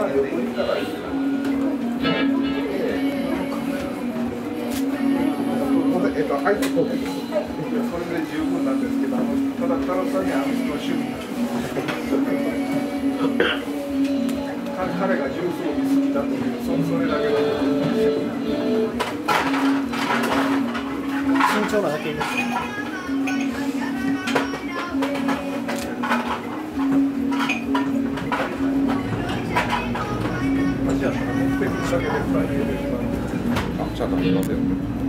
入ってこない。それで十分なんですけど、ただ太郎さんには趣味。彼が重装備好きだという、それだけの慎重なだけです。 じゃあ、目的だけで2人で。あ、ちゃんと飲んでる。